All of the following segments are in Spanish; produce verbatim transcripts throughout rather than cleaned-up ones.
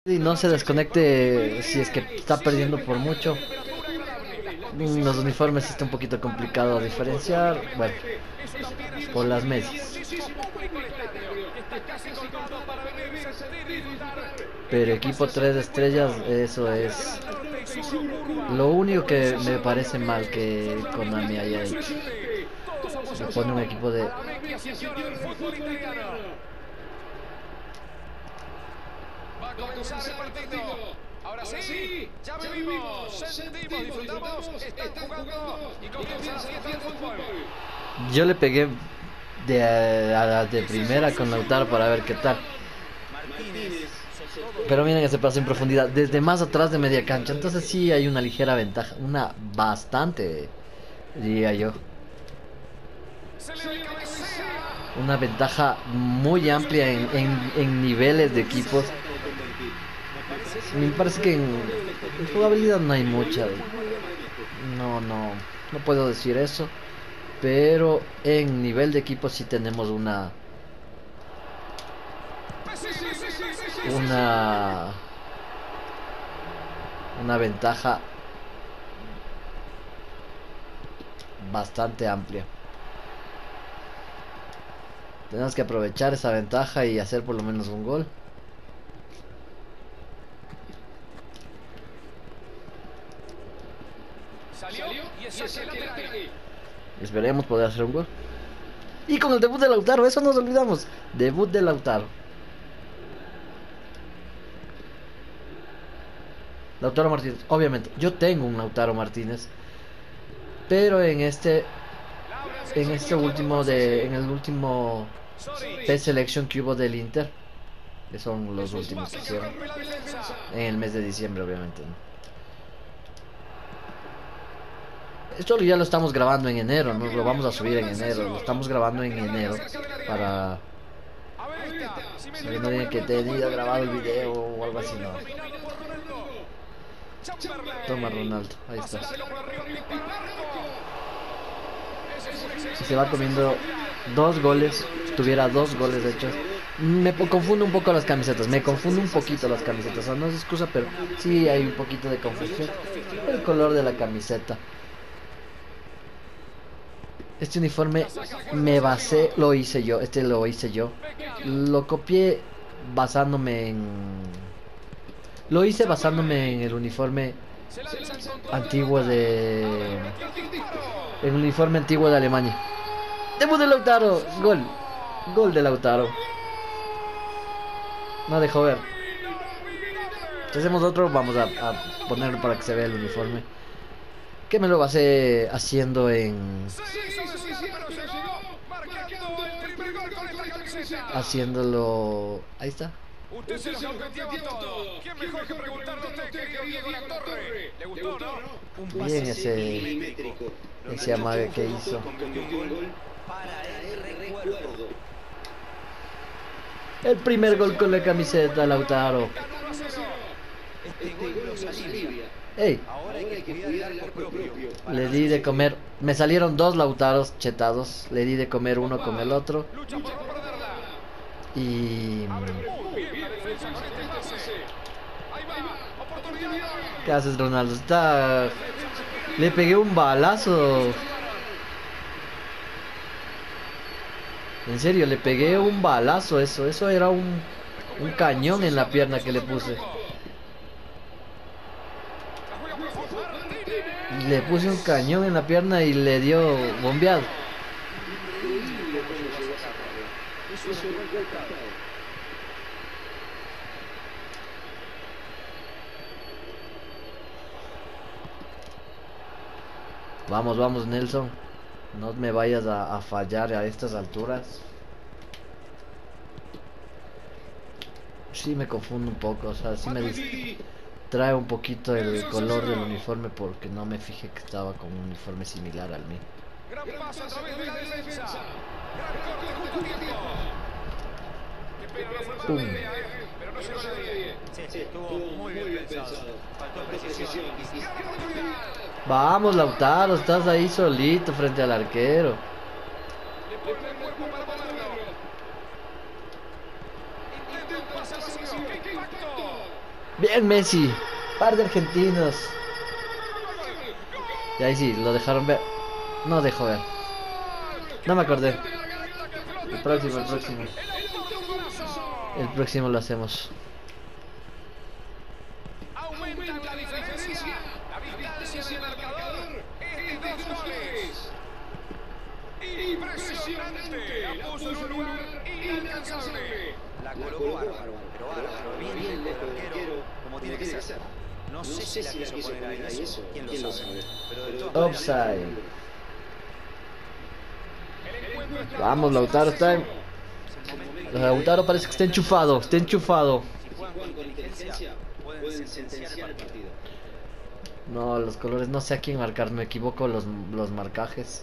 y no se desconecte si es que está perdiendo por mucho. Mm, Los uniformes está un poquito complicado diferenciar. Bueno, por las medias. Pero equipo tres estrellas, eso es lo único que me parece mal que Konami haya hecho. Le pone un equipo de... Va a comenzar el partido. Ahora sí, ya vivimos, sentimos, disfrutamos, están jugando y comienza la fiesta del fútbol. Yo le pegué de, a, a- de primera con Lautaro para ver qué tal. Pero miren ese pase en profundidad, desde más atrás de media cancha. Entonces sí hay una ligera ventaja, una bastante, diría yo. Se le ve cabecea. Una ventaja muy amplia en, en- en niveles de equipos. Me parece que en, en jugabilidad no hay mucha. No, no, no puedo decir eso. Pero en nivel de equipo sí tenemos una, una, una ventaja bastante amplia. Tenemos que aprovechar esa ventaja y hacer por lo menos un gol. Salió y es saque lateral. Esperemos poder hacer un gol. Y con el debut de Lautaro, eso nos olvidamos. Debut de Lautaro. Lautaro Martínez, obviamente. Yo tengo un Lautaro Martínez. Pero en este. En este último de. En el último P-Selection que hubo del Inter. Que son los últimos que hicieron. En el mes de diciembre, obviamente. ¿no? Esto ya lo estamos grabando en enero, ¿no? Lo vamos a subir en enero. Lo estamos grabando en enero. Para. Para que no digan que te he grabado el video o algo así, no. Toma Ronaldo, ahí está. Si se va comiendo dos goles, tuviera dos goles hechos. Me confundo un poco las camisetas, me confundo un poquito las camisetas. O sea, no es excusa, pero sí hay un poquito de confusión. El color de la camiseta. Este uniforme me basé, lo hice yo, este lo hice yo. Lo copié basándome en... Lo hice basándome en el uniforme antiguo de... El uniforme antiguo de Alemania. Debut de Lautaro, gol. Gol de Lautaro. No dejó ver. Si hacemos otro, vamos a, a ponerlo para que se vea el uniforme. Que me lo basé haciendo en... Haciéndolo... Ahí está. Usted se lo planteaba todo. ¿Quién mejor que preguntarle a usted qué quedó Diego Latorre? ¿Le gustó, no? Un Bien ese... Ese amague que hizo. El primer gol con la camiseta, Lautaro. Ey. Le di de comer. Me salieron dos Lautaros chetados. Le di de comer uno con el otro. Y... ¿Qué haces, Ronaldo? Está... Le pegué un balazo. En serio, le pegué un balazo eso. Eso era un, un cañón en la pierna que le puse. Le puse un cañón en la pierna y le dio bombeado. Vamos, vamos, Nelson. No me vayas a, a fallar a estas alturas. Sí me confundo un poco, o sea, sí me distrae un poquito el color del uniforme porque no me fijé que estaba con un uniforme similar al mío. Gran paso a través de la defensa. Gran corte justo a tiempo. Qué pena, no fue mala idea, eh, pero no llegó nadie. Sí, sí, estuvo muy bien pensado. Faltó precisión. Vamos, Lautaro, estás ahí solito frente al arquero. Le pone el cuerpo para moverlo. Intenta un pase vacío. ¡Qué impacto! Bien, Messi. Par de argentinos. Y ahí sí, lo dejaron ver. No dejó ver. No me acordé. El próximo, el próximo. El próximo lo hacemos. Aumentan la diferencia. La distancia del marcador es de dos goles. Impresionante. La puso en un lugar inalcanzable. La colocó bárbaro, pero bárbaro, bien lejos del arquero, como tiene que ser. No sé si la quiso poner ahí eso, quién lo sabe. Pero de todas maneras, Offside. Vamos, Lautaro está. Lautaro parece que está enchufado. Está enchufado. si juegan con inteligencia, pueden sentenciar el partido. No, los colores, no sé a quién marcar. Me equivoco los, los marcajes.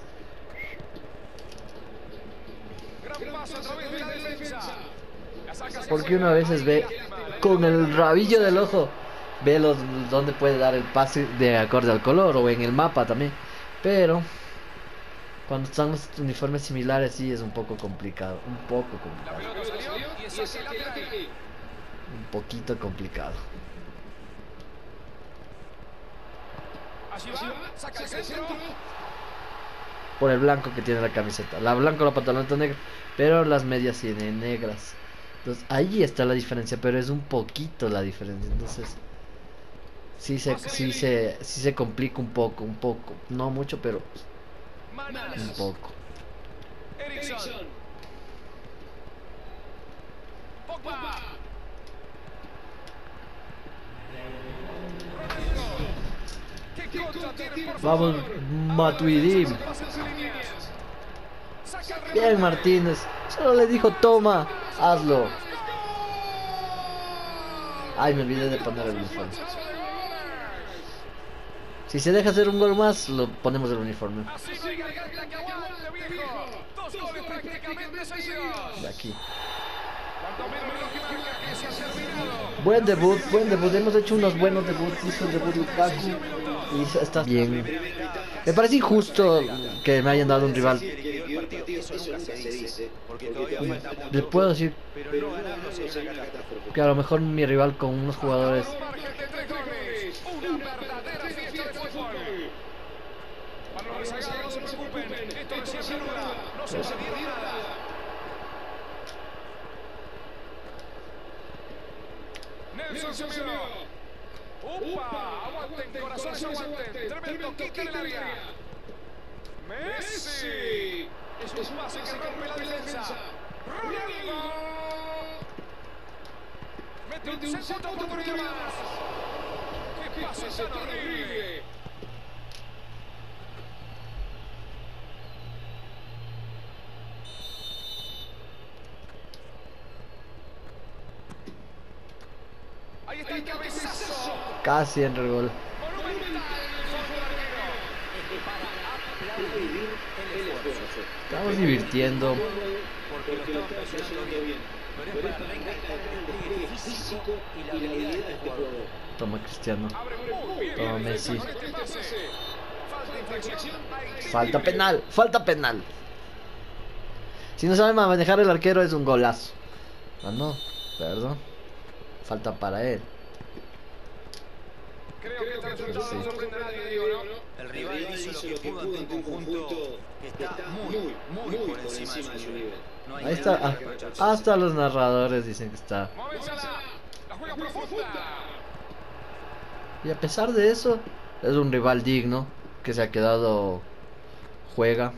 Gran paso a través de la defensa. La saca hacia Porque uno a afuera. veces ve con el rabillo del ojo. Ve los, dónde puede dar el pase de acorde al color o en el mapa también. Pero cuando están los uniformes similares sí es un poco complicado. Un poco La complicado. pelota salió y es saque lateral. Un poquito complicado. Allí va, saca el centro. Por el blanco que tiene la camiseta. La blanco, la pantaloneta negra. Pero las medias tienen negras. Entonces ahí está la diferencia. Pero es un poquito la diferencia. Entonces sí se, sí se, sí se complica un poco. Un poco. No mucho, pero un Manas. poco. Eriksson. Pogba. Rodrigo. ¿Qué contra tiene, por favor? Vamos, Matuidi. Pases en líneas. Saca el Bien, remate. Martínez. Solo le dijo, toma, hazlo. Ay, me olvidé de poner el uniforme. Si se deja hacer un gol más, lo ponemos el uniforme. Así no hay garganta que aguante, viejo. Dos goles prácticamente seguidos. De aquí. Cuando menos lo que marca que se ha terminado. Buen debut, buen debut. Hemos hecho unos buenos debuts. Hizo el debut Lukaku. Y está bien. Me parece injusto que me hayan dado un rival. Eso nunca se dice, porque todavía falta mucho. Les puedo decir Pero no ganarlo sería una catástrofe. que a lo mejor mi rival con unos jugadores. Un margen de tres goles. Una verdadera fiesta de fútbol. Para los rezagados no se preocupen. Esto recién se anuda. No se perdieron nada. Nelson Semedo. ¡Upa! Aguanten, corazones, aguanten. Tremendo quita en el área. Messi. Es un pase que rompe la defensa. Ronaldo. Mete un segunda oportunidad más. ¡Qué pase tan horrible! Ahí está el cabezazo. Casi entra el gol. Monumental. Estamos divirtiendo. Porque lo estaban presionando bien. Pero es para recalcar el despliegue físico y la habilidad de este jugador. Toma, Cristiano. Abre muy bien Toma, la defensa Messi. con este pase. Falta infracción. Falta penal, falta penal. Si no sabe manejar el arquero es un golazo. Ah, no, perdón. Falta para él. Creo que este resultado Sí. no sorprende a nadie, digo, ¿no? El rival hizo lo que pudo ante un conjunto que está muy, muy por encima de su nivel. No hay Ahí está. nada ah, que reprocharse. hasta los narradores dicen que está. Móvensela. La juega profunda. Y a pesar de eso, es un rival digno que se ha quedado. Juega,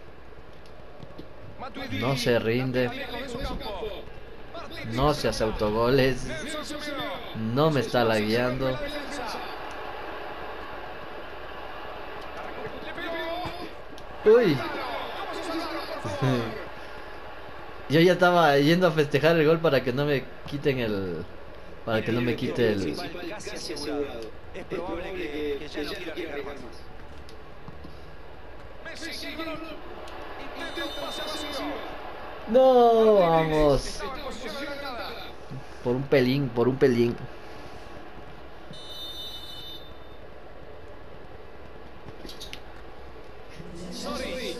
Matuidi. no se rinde, Lejos de su campo. Martín no se hace autogoles, Nelson Semedo. no me está lagueando. La defensa. Le pegó. Uy, Vamos a salvarlo, por favor. yo ya estaba yendo a festejar el gol para que no me quiten el. Para que no me quite el. Casi asegurado. Es probable que, que ya no quiera arriesgar más. Messi, que balón. Intenta un pase vacío. No, vamos. Estaba en posición adelantada. Por un pelín, por un pelín. Soric.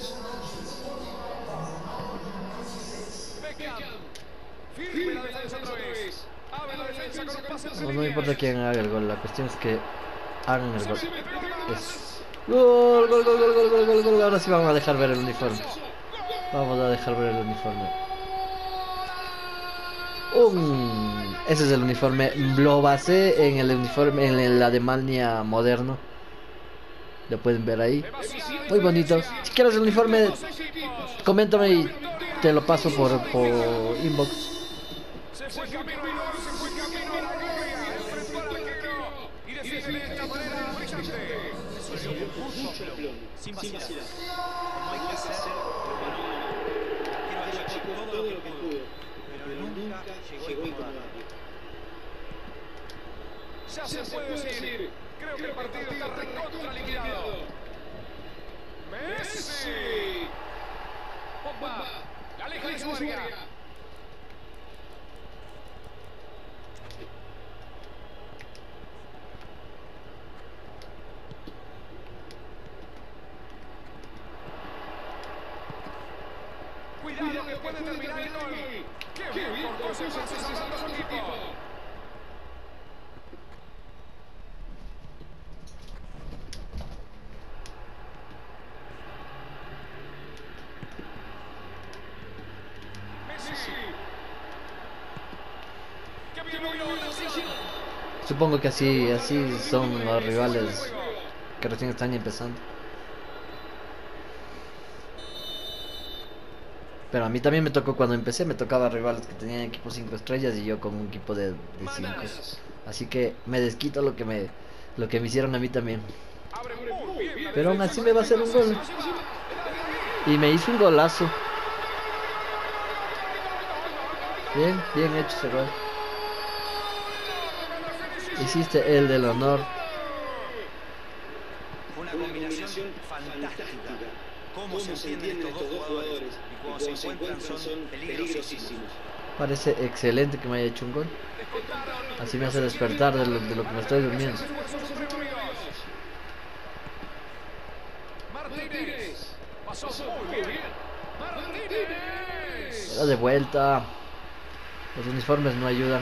Beckham. Firme la defensa otra vez. Abre la defensa con un No, no me importa quién haga el gol, la cuestión es que hagan el gol. Es... Gol, gol, gol, gol, gol, gol, gol, gol. Ahora sí vamos a dejar ver el uniforme. Vamos a dejar ver el uniforme. Um, ese es el uniforme. Lo basé en el uniforme, en el Alemania moderno. Lo pueden ver ahí. Muy bonito. Si quieres el uniforme, coméntame y te lo paso por, por inbox. Se fue camino al gol, se fue camino a la gloria. Enfrentó al arquero y define de esta manera brillante. Eso dio mucho plomo, sin vacilar. Como hay que hacer, el arquero haya hecho todo lo que pudo, pero nunca llegó a incomodar. Ya se puede decir. Creo que el partido está recontra liquidado. Messi. Pogba. La aleja de su área. Cuidado que puede terminar el gol. ¡Qué bien cortó ese pase salvando a su equipo! Messi. ¡Qué bien lo vio! Supongo que así, así son los rivales que recién están empezando. Pero a mí también me tocó cuando empecé, me tocaba rivales que tenían equipos cinco estrellas y yo con un equipo de cinco. Así que me desquito lo que me lo que me hicieron a mí también. Pero aún así me va a hacer un gol. Y me hizo un golazo. Bien, bien hecho ese gol. Hiciste el del honor. Fue una combinación fantástica. Cómo se entienden estos dos jugadores y cuando se encuentran son peligrosísimos. Parece excelente que me haya hecho un gol. Así me hace despertar de lo, de lo que me estoy durmiendo. Martínez. Pasó muy bien. Martínez. Era de vuelta. Los uniformes no ayudan.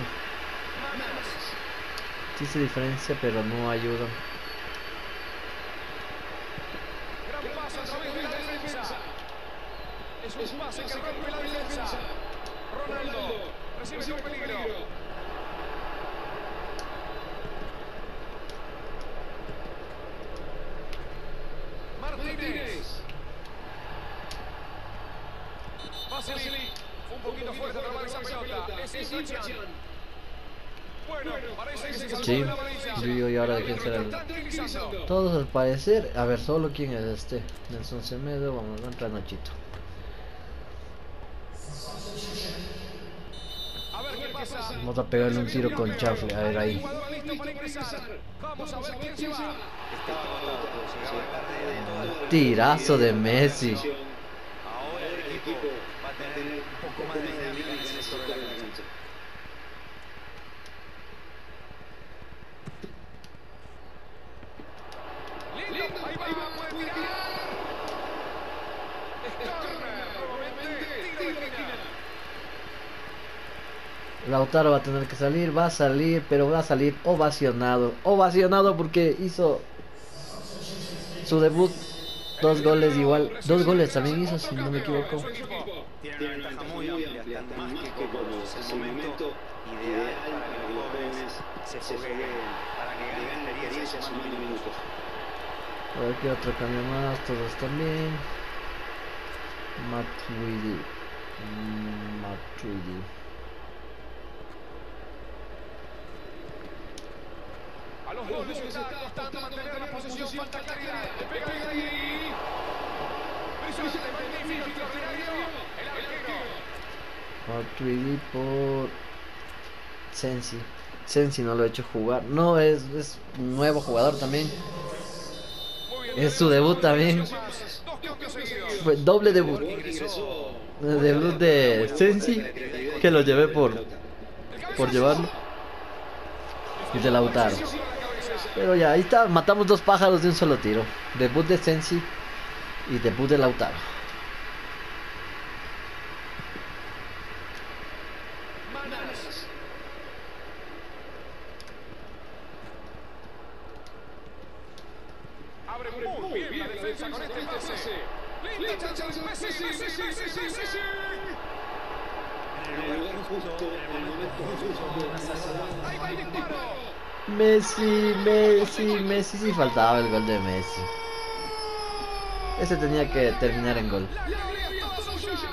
Sí se diferencia, pero no ayudan. Gran paso a través de la defensa. Es un pase que rompe la defensa. Ronaldo recibe con peligro. Martínez. Vasily. Un poquito fuerte a tomar esa pelota. Es infracción. Bueno, parece que se salvó Sí, de la amarilla. yo y ahora de quién será el... Tranquilizando. Todos al parecer, a ver, solo quién es este. Nelson Semedo, vamos a entrar Nachito. A ver qué pasa. Vamos a pegarle un tiro con Chafle, a ver ahí. Jugador listo para ingresar. Vamos a ver quién se va. Estaba agotado, llegaba tarde de toda la... Tirazo de Messi. Ahora el equipo va a tener un poco más de dinámica en ese sector de la cancha. Lindo, ahí va, puede tirar. Es córner, nuevamente, tiro de esquina. Lautaro va a tener que salir, va a salir, pero va a salir ovacionado. Ovacionado porque hizo su debut. Dos goles igual, dos goles también hizo, si no me equivoco. Tiene una ventaja muy amplia, están más que cómodos. Es el momento ideal para que los jóvenes se fogueen, para que ganen experiencia sumando minutos. A ver qué otro cambio más, todos también. Matuidi. Matuidi. A los dos les está costando mantener la posesión, falta claridad. Le pega ahí. Brillante, magnífico, extraordinario. El arquero. Matuidi por Sensi. Sensi no lo he hecho jugar. No, es, es un nuevo jugador también. Es su debut también. Dos cambios seguidos. Fue doble debut. Debut de Sensi, que lo llevé por por llevarlo. Y de Lautaro. Pero ya, ahí está, matamos dos pájaros de un solo tiro. Debut de Sensi y debut de Lautaro. abre muy bien la defensa con este pase. Linda chance de Messi, Messi, Messi, Messi. En el lugar justo, en el momento justo, una salida. Ahí va el disparo. Messi, Messi, Messi, sí faltaba el gol de Messi. Ese tenía que terminar en gol. La gloria es toda suya.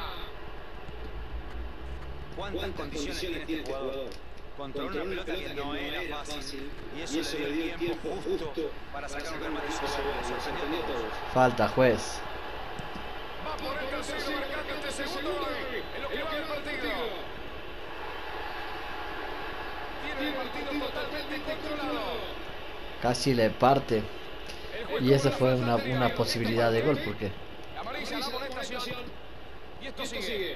¿Cuántas condiciones tiene este jugador? Controló una pelota que no era fácil y eso le dio el tiempo justo para sacar un remate sobre. Sorprendió a todos. Falta, juez. Va por el tercero marcando este segundo gol. En lo que va del partido. Tiene el partido totalmente controlado. Casi le parte. El juez Y esa cobra fue falta una, anterior. una posibilidad de gol, porque La amarilla, la amonestación. Y esto sigue.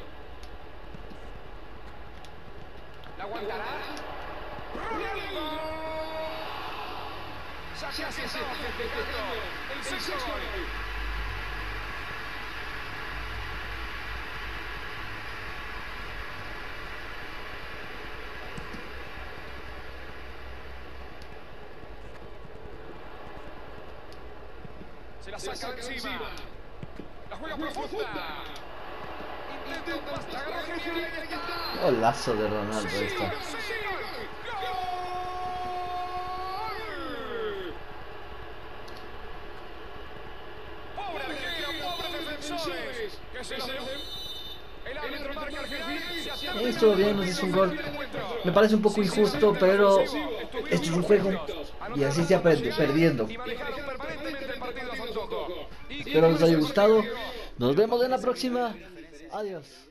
¿La aguantará? ¡Ronaldo! Ya se estaba festejando el sexto gol. Se la saca de encima. La juega profunda. Intenta un pase, agarró genial, ahí está. golazo de Ronaldo esta. ¡Gol! ¡Pobre arquero, pobres defensores! ¿Qué se lo dio? El árbitro marca al final. Eh, Estuvo bien, nos hizo un gol. Me parece un poco injusto, pero esto es un juego y así se aprende, perdiendo. Y manejaron permanentemente el partido a su antojo. Espero les haya gustado. Nos vemos en la próxima. Adiós.